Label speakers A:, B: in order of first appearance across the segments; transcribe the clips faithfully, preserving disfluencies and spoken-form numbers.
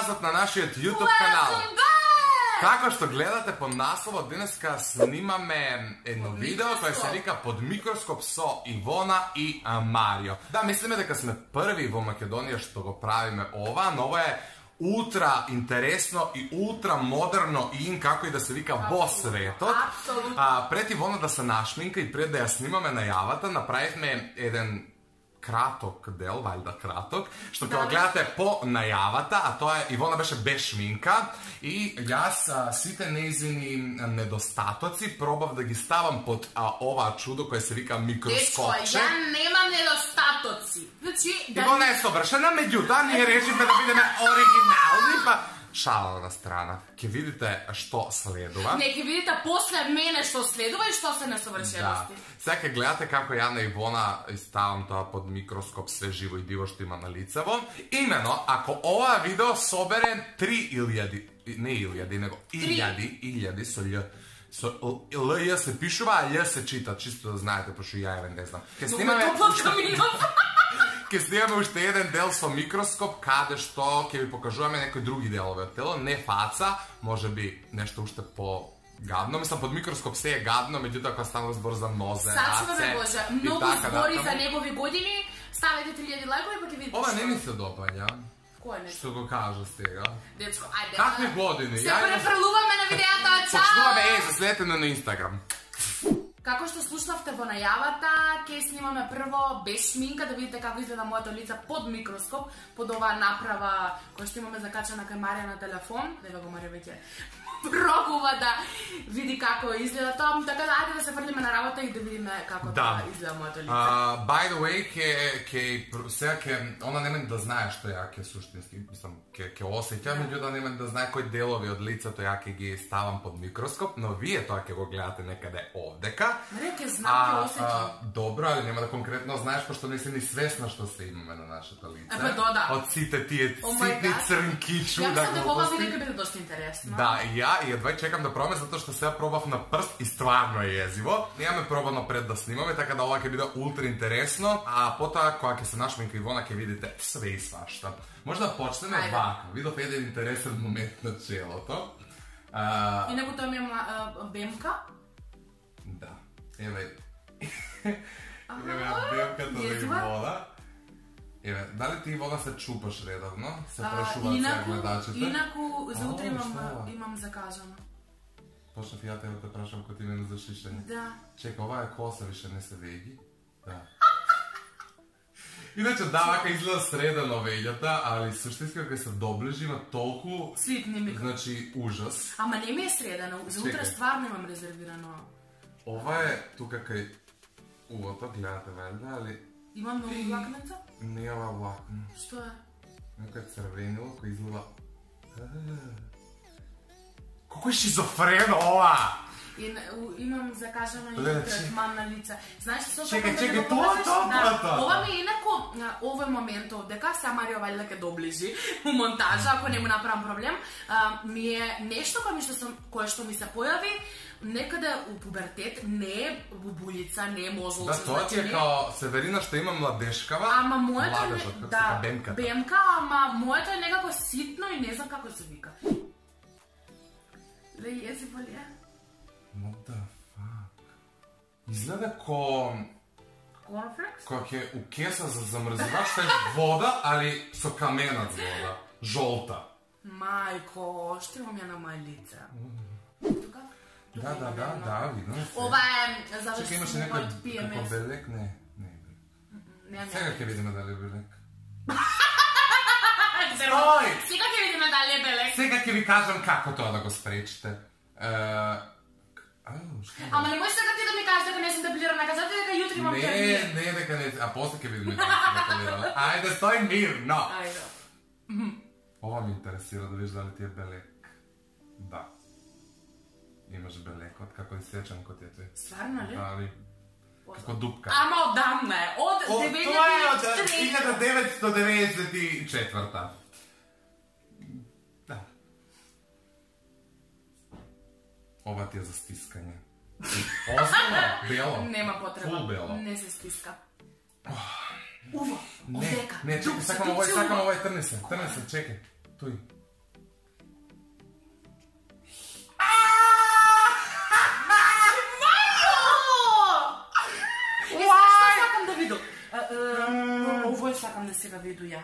A: nazad na našijet YouTube kanal. Kako što gledate po naslovu, dneska snimame jedno video koje se vika Pod mikroskop so Ivona i Mario. Da, mislim da sme prvi v Makedoniji što go pravime ova, no ovo je ultra interesno i ultra moderno in, kako i da se vika bo svetot. Pred Ivona da se našminka i pred da ja snimame najavata, napravime jedan kratok del, valjda kratok, što kao gledate po najavata, a to je, Ivona beše bez šminka i ja sa svite njezini nedostatoci probav da gi stavam pod ova čudo koje se vika mikroskopče.
B: Dečko, ja nemam nedostatoci.
A: Ivona je sovršena, međutim, nije rečime da vidime originalni, pa šala na strana. Ke vidite što sleduva.
B: Ne, ke vidite posle mene što sleduva i što se nesovršenosti.
A: Sada ke gledate kako ja na Ivona stavam to pod mikroskop sve živo i divo što ima na licevo. Imeno, ako ova video sobere tri iljadi, ne iljadi, nego iljadi, iljadi su lj, L J se pišuva, a Lj se čita, čisto da znate, pošto ja even ne znam. Ke snimame... Ke snimame ušte jedan del so mikroskop, kade što, ke vi pokažujeme nekoj drugi delove od telo, ne faca, može bi nešto ušte po gadno, mislim, pod mikroskop se je gadno, međutim ako stavimo zbor za noze,
B: race, sad ćemo me Bože, mnogo zbori za njegovi godini, stavite tri hiljade lajkova pa ke vidite
A: što. Ova ne mi se dopanja.
B: Koje ne?
A: Što go kaže s tega.
B: Dečko, ajde.
A: Kakve godine?
B: Se preprluva me na videata, čao!
A: Počnula me, ej, zasledite me na Instagram.
B: Како што слушнавте во најавата, ке снимаме прво без шминка, да видите како изгледа моето лице под микроскоп, под оваа направа која што имаме закачана кај Марија на телефон. Дева го Марија веќе пробува да види како изгледа тоа, така да ајде да се фрлиме на работа и да видиме како да изгледа моето лице.
A: By the way, ке сега ке она нема да знае што ја ке суштински, мислам, ке осеќа, меѓутоа нема да знае кои делови од лицето ја ке ги ставам под микроскоп, но вие тоа ке го гледате некаде овдека.
B: Реке, знам, ке осеќам.
A: Добро, али нема да конкретно знаеш, пошто не си ни свесна што се имаме на нашето лице.
B: Епа, дода.
A: Од сите тие ситни црнки чуда глупости.
B: Ја мислам дека ова видео биде доста интересно.
A: Да, и ја и едва чекам да пробам, затоа што сега пробав на прст и стварно е језиво. Немаме пробано пред да снимаме, така да ова ќе биде ултра интересно, а потоа кога ќе се нашминка Ивона ќе видите све и свашта. Може да почнеме вака. Видов еден интересен момент на челото.
B: Инаку тоа ми има бемка.
A: Да. Еве. Еве бемката на Ивона. Еве, дали ти Ивона се чупаш редовно? Се прашуваат сега гледачите?
B: Инаку, за утре имам закажано.
A: Почнав и ја тебе те прашам кој ти имено за шишење.
B: Да.
A: Чека, ова е коса, више не се веги. Да. Иначе, да, вака изгледа средано веѓата, али суштински кога се доближи има толку...
B: Свитни ми.
A: Значи, ужас.
B: Ама не ми е средано, за утре стварно имам резервирано.
A: Ова е тука кај увото, гледате вајда, али...
B: Има многу влакнеца?
A: Не е ова влакна.
B: Што е?
A: Нека е црвенило, кој изгледа... Колко е шизофрено ова!
B: Имам закажано и третман на лица. Знаеш што?
A: Чекај, чекај, тоа, тоа, тоа!
B: Ова ми е инако, овој моментот, дека се Марио валјда ке доближи у монтажа, ако не му направам проблем, ми е нешто кое што ми се појави некаде у пубертет, не е бубулица, не е мозолче.
A: Да, тоа ти е као Северина што има младешкава.
B: Ама моето е, да, бемка, ама моето е некако ситно и не знам како се вика. Ле, јези болија?
A: What the fuck? Изгледа ко...
B: Корнфлекс?
A: Која ќе у кеса за замрзивач стаеш вода, али со каменат вода. Жолта.
B: Мајко, што имам ја на мој лице? Тука?
A: Да, да, да, да, видно се.
B: Ова е за
A: Чека, имаше некој како белек? Не, не е белек. Сега ќе видиме дали е белек.
B: Стој! Сега ќе видиме дали е белек.
A: Сега ќе ви кажам како тоа да го спречите.
B: Ама не може сега ти да ми кажеш дека не сум депилирана, кажете дека јутре имам кермија.
A: Не, не, дека не, а после ќе видиме дека сум депилирана. Ајде, стој мирно.
B: Ајде.
A: Ова ми интересира да видиш дали ти е белек. Да. Имаш белекот, како и сечам кој ти е тој.
B: Стварно ли?
A: Дали, како дупка.
B: Ама одамна е, од деветдесет и три.
A: Тоа е од илјада деветстотини деветдесет и четврта. Да. Ова ти е за стискање. Озбилно, бело.
B: Нема потреба.
A: Фул бело.
B: Не се стиска. Уво,
A: Не,
B: овдека.
A: не, чекай, сакам овој, сакам овој, трни се, трни се, чекай. Тој.
B: сега виду ја.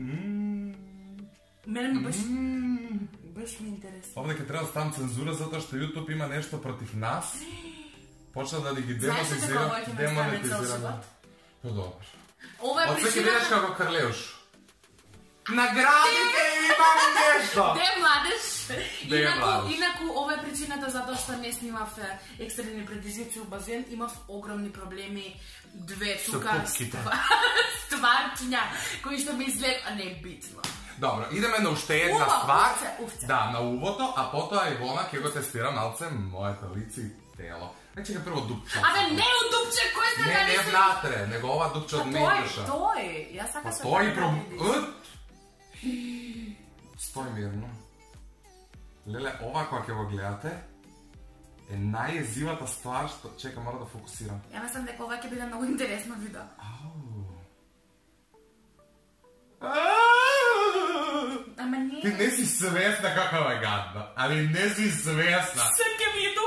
B: Мене ми баш... Баш ми интересно.
A: Овде ќе треба да ставам цензура, затоа што YouTube има нешто против нас. Почна да ги
B: Знаеш ли дека ова ќе ме стане цел живот?
A: Ну добро.
B: Ова е
A: Од сега
B: причина...
A: видиш како крлеуш. Наградите имам нешто!
B: Де младеж?
A: Де
B: Инаку,
A: младеж?
B: инаку, ова е причината затоа што не снимав е, екстрени предизвици у базен, имав огромни проблеми, две
A: Со
B: тука
A: пупките.
B: стварчиња, кои што ми изглед, а не е битно.
A: Добро, идеме на уште една
B: Уво,
A: ствар.
B: увце, увце.
A: Да, на увото, а потоа Ивона ќе го тестира малце моето лице и тело. Значи ќе прво дупче.
B: Абе, не у дупче, кој сте
A: Не, не внатре, него ова дупче од меѓуша.
B: Тој, јас сакам се
A: Тој
B: да
A: проб...
B: видиш.
A: Стој мирно. Леле, ова кога ќе го гледате е најезивата ствар што... Чека, мора да фокусирам.
B: Ја мислам дека ова ќе биде многу интересно видео. Ама не.
A: Ти не си свесна каква е гадна. Али не си свесна.
B: Се ќе виду.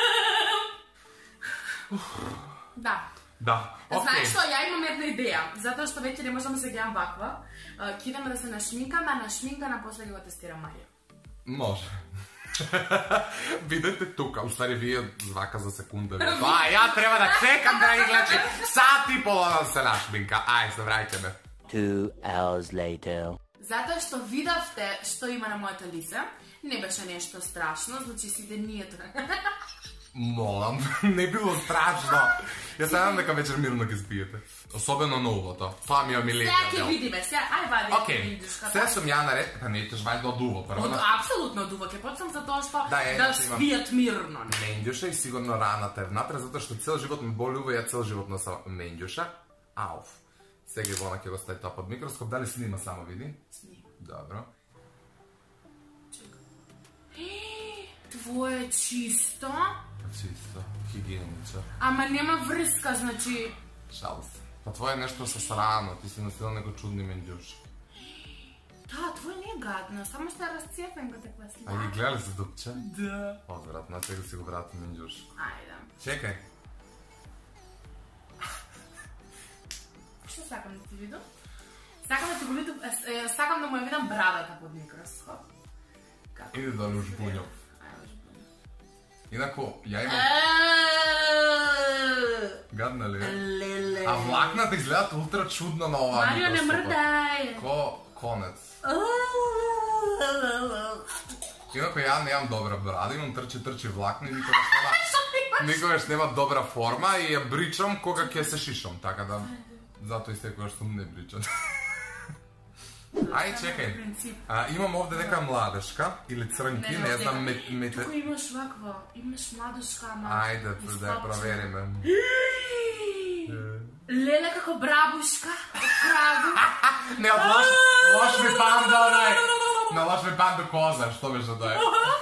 B: Да.
A: Да, окей.
B: Знаеш што, ја имам една идеја, затоа што веќе не можам да се гледам ваква. Ќе идеме да се нашминкаме, а нашминкана после ќе го тестира Марија.
A: Може. Видете тука, устари вие звака за секунда. А, ја треба да чекам да ги гледачи. Сат и пола да се нашминка. Ај, се враќаме.
C: Two hours later.
B: Затоа што видовте што има на моето лице, не беше нешто страшно, значи сите ние тоа.
A: Молам, не било страшно. Ја се надам дека вечер мирно ги спиете. Особено на увото. Тоа ми е омилениот
B: Сега ќе
A: дел.
B: видиме, сега ај вади
A: Окей,
B: видиш како.
A: се сум ја наред, па не теш вајда од уво. Прво
B: Од
A: на
B: апсолутно дуво ќе почнам за тоа што
A: Да, е,
B: да
A: значи имам-
B: спијат мирно.
A: мендјуша и сигурно раната е внатре, затоа што цел живот ме боли уво, ја цел живот носа мендјуша. Ауф. Сега Ивона ќе го стави тоа под микроскоп, дали снима само види?
B: Снима.
A: Добро.
B: Твое е чисто,
A: Чисто, хигиеничар.
B: ама нема врска, значи...
A: Шал се. Па твое е нешто со срано, ти си носила него чудни мендјуши.
B: Да, твое не е гадно, само што е разцепен како таква
A: А
B: слика.
A: ги гледали за дупче?
B: Да.
A: О, вероятно, сега си го брати мендјуши.
B: Ајде.
A: Чекај.
B: Што сакам да ти видам? Сакам да ти го видам, е, е, сакам да му ја видам брадата под микроскоп. Како?
A: Иди да не ужбунјам.
B: Ајде, ужбунјам.
A: Инаку, ја имам...
B: Еее,
A: Гадна ли е?
B: Леле.
A: А влакната изгледат ултра чудно на ова
B: Марио, не
A: микроскопот.
B: мрдај.
A: Ко конец. Инаку ја немам добра брада, имам трчи трчи влакна и никогаш нема никогаш нема добра форма и ја бричам кога ќе се шишам, така да затоа и секогаш сум не бричан. Ај чекај.
B: Принцип.
A: А, имам овде нека младешка или црнки, не знам мет, мете...
B: Тука имаш ваква, имаш младушка, ама...
A: Ајде, да ја
B: изкопчена.
A: провериме.
B: Леле како брабушка, краду.
A: Не, од лош, лош ми панда, онај. На лош ми панда коза, што беше тоа?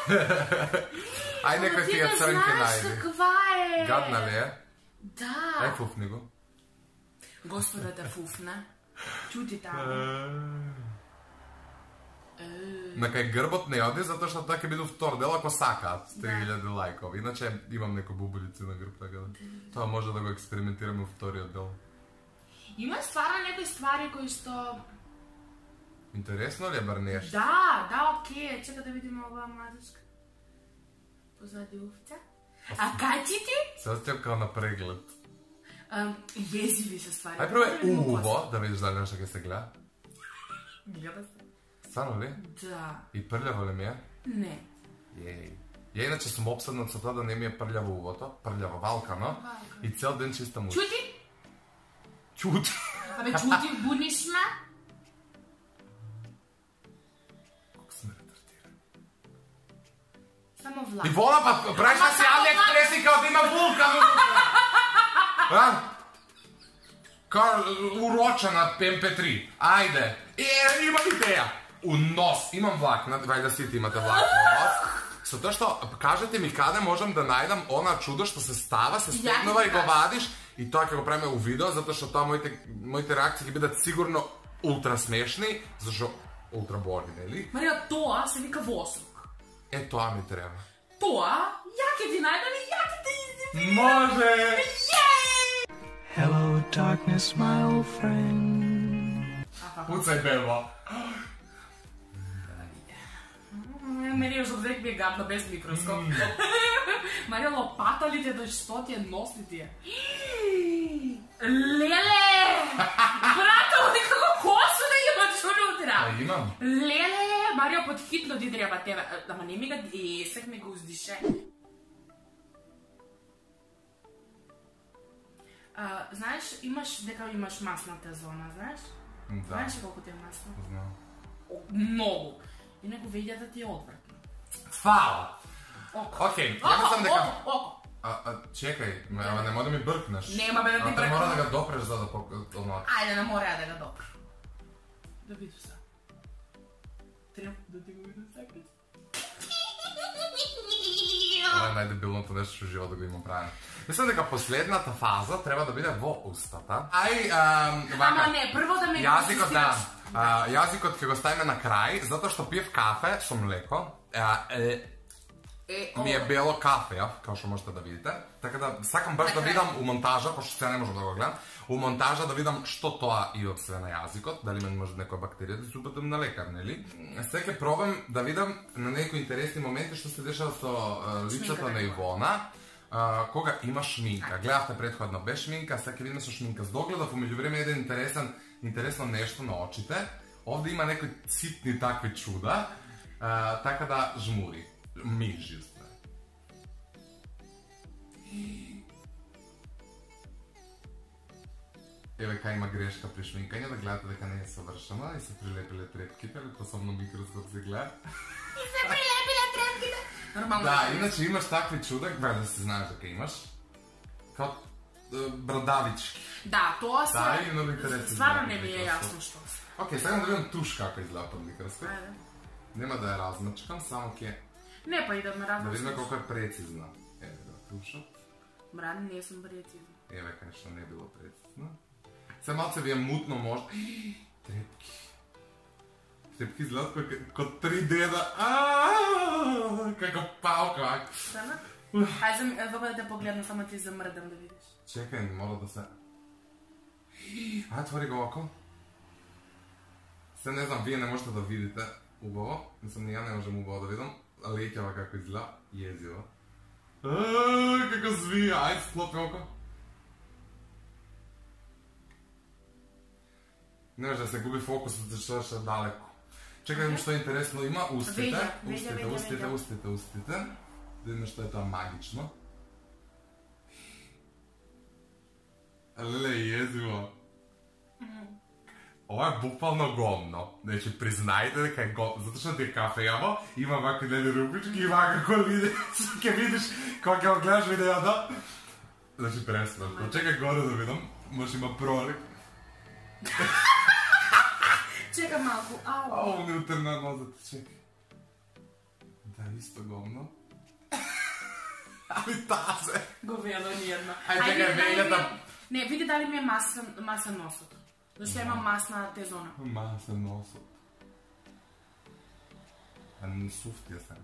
A: Ај некој ти ја црнки
B: најди.
A: најди.
B: Каква е?
A: Гадна ли е?
B: Да.
A: Ај фуфни го.
B: Господа те фуфна. Чути таму.
A: На кај грбот не оди, затоа што тоа ќе биде втор дел ако сакаат три илјади лајкови. Иначе имам некои бубулици на грб, така да. Тоа може да го експериментираме во вториот дел.
B: Има стварно некои ствари кои што...
A: Интересно ли е бар нешто?
B: Да, да, окей. Чека да видиме оваа младушка. Позади уфца. А качите?
A: Се остјам као на преглед.
B: Um, језиви се ствари.
A: Ај прво е уво, да видиш дали нешто ќе се гледа.
B: Гледа се.
A: Стварно ли?
B: Да.
A: И прљаво ли ми е?
B: Не.
A: Јеј. Ја иначе сум обседнат со тоа да не ми е прљаво увото, прљаво валкано, и цел ден чистам уши.
B: Чути?
A: Чути.
B: Абе, чути, будиш ме?
A: Колку сме ретардирани.
B: Само влак.
A: Ивона, па правиш на си Алиекспреси као да има вулкан унутра. А? Као урочена Ем Пе три. Ајде. Е, имам идеја. У нос. Имам влакна, вајда сите имате влакна у нос. Со тоа што, кажете ми каде можам да најдам она чудо што се става, се стекнува и го вадиш, и тоа ќе го правиме у видео, затоа што тоа моите, моите реакции ќе бидат сигурно ултра смешни, зашто ултра бори, нели?
B: Марија, тоа се вика восок.
A: Е, тоа ми треба.
B: Тоа, ја ќе ти најдам и ја ќе те издивам.
A: Може!
C: Hello, darkness, my old friend.
B: А
A: Pucaj, bebo.
B: Meni još uvijek mi je gadno bez mikroskopa. Marija, lopata li ti je da što ti je nositi je? Lele! Brate, ovdje kako kosu da imaš unutra?
A: A imam.
B: Lele! Marija, podhitno ti treba tebe. Ама не ми ga desek, mi ga uzdiše. Знаеш, имаш дека имаш масната зона, знаеш?
A: Да.
B: Знаеш ли колко ти е масно?
A: Знам.
B: Много. И него видя да ти е одвратно.
A: Фала!
B: Око.
A: Окей, ја мислам дека...
B: Око, око.
A: А, а, чекај, ама не може да ми бркнеш.
B: Нема бе да ти
A: А,
B: бркнеш.
A: мора да го допреш за да пок... Оно...
B: Ајде, не мора да го допреш. Да видиш сега. Треба да ти го видам сакаш.
A: Ова е најдебилното нешто што живот да го имам правено. Мислам дека последната фаза треба да биде во устата. Ај, ам,
B: Ама не, прво да ме
A: јазикот, да.
B: инсистираш.
A: А, јазикот ќе го ставиме на крај, затоа што пиев кафе со млеко. А, е,
B: Е,
A: ми е
B: ова.
A: бело кафе, ја, како што можете да видите. Така да сакам баш да
B: На крај.
A: видам у монтажа, пошто сега не можам да го гледам, у монтажа да видам што тоа и од све на јазикот, дали мен може некоја бактерија да се упатам на лекар, нели? Сега ќе пробам да видам на некои интересни моменти што се дешава со а, лицето
B: Шминка
A: на
B: да има.
A: Ивона. А, кога има шминка. Гледавте предходно без шминка, сега ќе видиме со шминка. Догледав умеѓу време еден интересен, интересно нешто на очите. Овде има некои ситни такви чуда, а, така да жмури. Мижи, устари. Еве кај има грешка при шминкање, да гледате дека не е совршена и се прилепиле трепките, или посебно микроскоп се гледа.
B: Се прилепиле трепките. Нормално.
A: Да, иначе имаш такви чуда, бе да се знаеш дека имаш. Као е, брадавички.
B: Да, тоа се...
A: Да, и много интересно.
B: Стварно не ми е јасно што се.
A: Океј, сега да видам туш како изгледа под микроскоп.
B: Ајде.
A: Нема да ја размачкам, само ќе
B: Не, па и да ме
A: да
B: размислиш.
A: видиме колку е прецизна. Еве да тушот.
B: Брат, не сум прецизна.
A: Еве кај што не било прецизно. Се малце ви е мутно може. Трепки. Трепки изгледат како ко три деда. Ааа, како палка.
B: Стана? Ајде, вога да те погледна, само ти замрдам да видиш.
A: Чекај, мора да се... Ај, отвори го око. Се не знам, вие не можете да видите убаво. Мислам, ни ја не можем убаво да видам. Леќава како изгледа, језиво. Ааа, како звија. Ајде, склопи око. Не може да се губи фокусот, зашто е далеко. Чекај, видим што е интересно има. Устите,
B: Видя, видя,
A: устите,
B: видя,
A: устите,
B: видя.
A: устите, устите. Да видиме што е тоа магично. Леле, језиво. Ова е буквално гомно. Значи, признајте дека е гомно. Затоа што ти е кафејаво, има вака нели рубички и вака кога видиш, ќе видиш кога ќе го гледаш видеото. Значи, пресмешно. Чекај горе да видам. Може има пролик.
B: Чека малку, ау.
A: Ау, ми утрна нозата, чекай. Да, исто гомно. Али тазе.
B: Го вело ниједно.
A: Ајде, чекај,
B: види дали
A: велјата.
B: ми е- Не, види дали ми е масен, масен носот. Зашто има масна тезона.
A: Маса носот. А не суфтија се.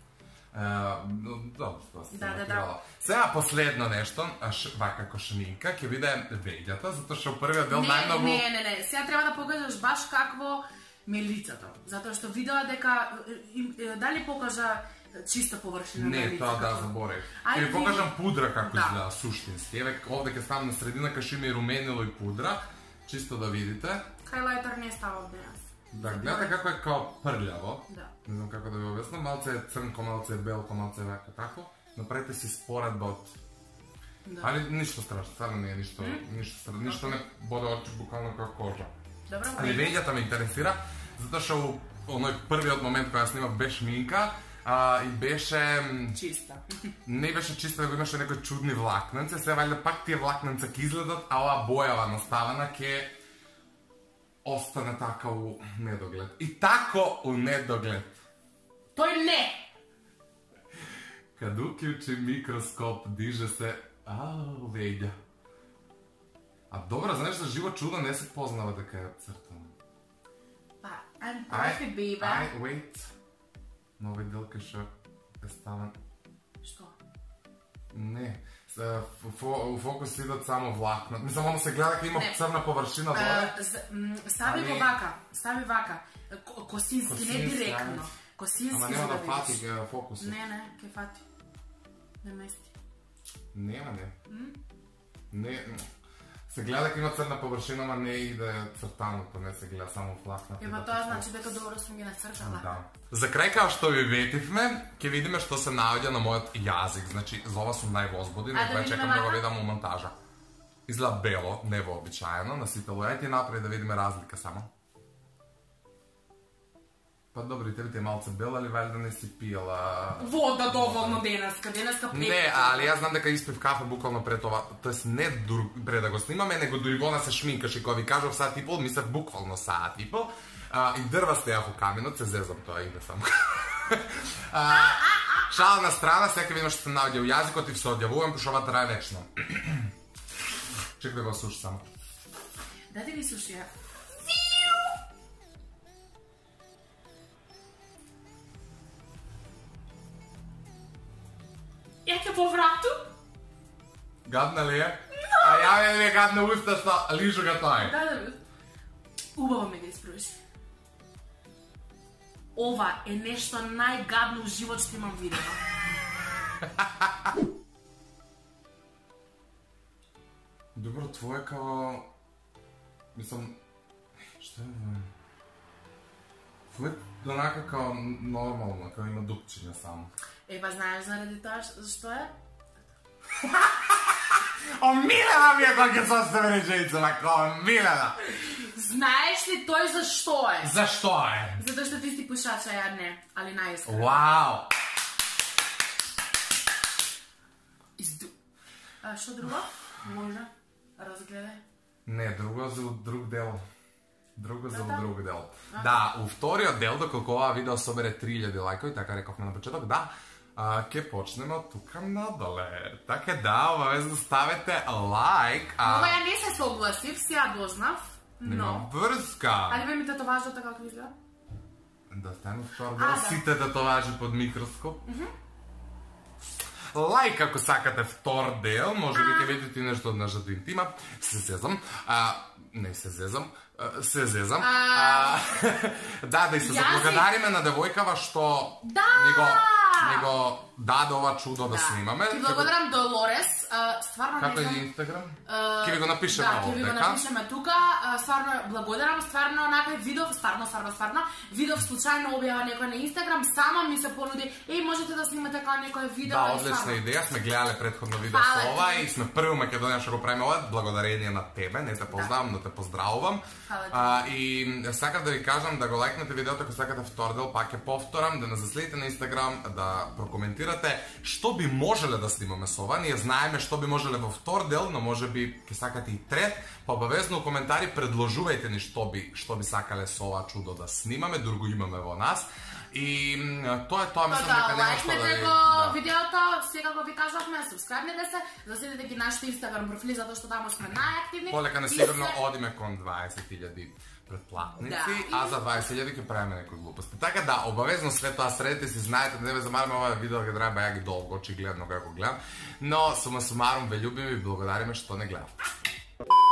A: Добро, тоа се
B: Да, да, да.
A: натирала. Сега последно нешто, а ш, вака како шминка, ќе биде веѓата, затоа што првиот дел
B: Не,
A: најмногу...
B: не, не, не. Сега треба да покажеш баш какво ми е лицето. Затоа што видела дека им- е, дали покажа чиста површина на
A: Не,
B: лицето.
A: тоа да, заборев. Ќе
B: Ајде,
A: ви покажам пудра како
B: Да.
A: изгледа суштински. Еве овде ќе ставам на средина кај што има и руменило и пудра, чисто да видите.
B: Хайлайтер не става овде јас.
A: Да, гледате како е као прљаво.
B: Да.
A: Не знам како да ви објаснам, малце е црнко, малце е белко, малце е вака тако. Направете си споредба од...
B: Да.
A: Али ништо страшно, стварно не е ништо, ништо страшно, ништо не боде очи буквално како кожа.
B: Добро,
A: Али
B: вреди.
A: веѓата ме интересира, затоа што у оној првиот момент кога ја снимав без шминка, а, и беше... м,
B: Чиста.
A: Не беше чисто, него имаше некои чудни влакненци, сега вајде пак тие влакненца ќе изгледат, а оваа бојава наставена ќе остане така у недоглед. И тако у недоглед.
B: Тој не!
A: Кад уклучи микроскоп, диже се... Ау, веѓа. А добро, знаеш, за живо чудо не се познава дека е цртано.
B: Па, I'm
A: Ај,
B: perfect, baby.
A: ај, wait. Но овој дел кај што е ставен...
B: Што?
A: Не. u fokus idат samo влакна. Мислам, оно се гледа кога има црна површина доле.
B: Стави го вака, стави вака. Косински, не директно. Косински
A: Ама нема да фати фокусот.
B: Не, не, ке фати. Не мести.
A: Нема, не. Не, се гледа кога има црна површина, ама не и да е цртаното, не се гледа само влакната.
B: Ева тоа значи дека добро сум ги нацртала.
A: Да. За крај, као што ви ветивме, ќе видиме што се наоѓа на мојот јазик. Значи, за ова сум највозбуден, но веќе чекам да го видам у монтажа. Изгледа бело, невообичаено, на сите луѓе. Ајде направи да видиме разлика само. Па добри, тебе ти е малце бела, али вали да не си пиела...
B: Вода доволно денеска, денеска пред...
A: Не, али јас знам дека испив кафе буквално пред ова, тоест не дур, пред да го снимаме, него дури вона се шминкаш и кога ви кажав саат и пол, мислев буквално саат и пол. А, и дрва стејах у каминот, се зезам тоа иде само. Шала на страна, сега видим што се наоѓа у јазикот и се одјавувам, пошто ова трае вечно. Чек да го суши само.
B: Да ти ги суши, ја. Ја ќе поврату?
A: Гадна ли е? А ја ме е гадна уста што лижу га тој.
B: Да, да, убаво ме да испробиш. Ова е нешто најгадно у живот што имам видено.
A: Добро, твое као... Мислам... Што е ова? Твое донака као нормално, као има дупчиња само.
B: Ева, знаеш заради тоа што е?
A: Омилена ми е кога ќе состави реченица, мако, омилена!
B: Знаеш ли тој за што е?
A: За што е?
B: Затоа што ти си пушача, ја не, али најискрено.
A: Вау!
B: Изду... А, што друго? Може? Разгледај.
A: Не, друго за друг дел. Друго за друг дел. Да, у вториот дел, доколку ова видео собере три илјади лајкови, така рековме на почеток, да, ќе почнеме од тука надале. Така да, обавезно ставете лајк.
B: Ова ја не се согласив, си ја дознав,
A: Нема
B: но...
A: врска.
B: Али бе ми татоважата како изгледа?
A: Да стане втор дел, сите татоважи под микроскоп. Лајк ако сакате втор дел, може би ќе видите нешто од нашата интима. Се зезам. Не се зезам. Се зезам. Да, да и се заблагодариме на девојкава што ни го даде ова чудо да снимаме.
B: Ти благодарам Долорес, стварно
A: Како
B: не
A: е
B: знам...
A: Инстаграм? Ке ви го напишеме
B: Да, ке
A: овде,
B: ви го напишеме тука. Стварно благодарам, стварно накај видов, стварно, стварно, стварно. Видов случајно објава некој на Инстаграм, сама ми се понуди, еј, можете да снимате као некој видео.
A: Да, одлична идеја, сме гледале претходно видео со ова и сме први у Македонија што го правиме ова, благодарение на тебе, не те познавам, но те поздравувам. И сакав да ви кажам да го лајкнете видеото ако сакате втор дел, пак ќе повторам, да не заследите на Инстаграм, да прокоментирате што би можеле да снимаме со ова. Ние знаеме што би можеле во втор дел, но може би ќе сакате и трет, па обавезно у коментари предложувајте ни што би што би сакале со ова чудо да снимаме, друго имаме во нас. И тоа е тоа, мислам дека нема што да ви...
B: Да, видеото, сега го ви кажавме, субскрайбнете се, заседите ги нашите Инстаграм профили, затоа што таму сме најактивни.
A: Полека несигурно одиме кон дваесет илјади предплатници, а за дваесет илјади ќе правиме некои глупости. Така да, обавезно све тоа средите си, знаете, да не ве замараме ова видео, ќе треба ја ги долго, очигледно како гледам, но сума сумарум ве љубиме и благодариме што не гледате.